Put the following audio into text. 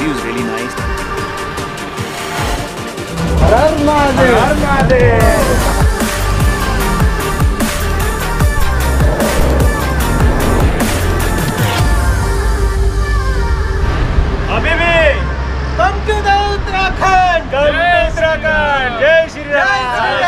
view is really nice. Har Mahadev! Har Mahadev! Come to the Uttarakhand! Come to Uttarakhand! Jai Shri Ram!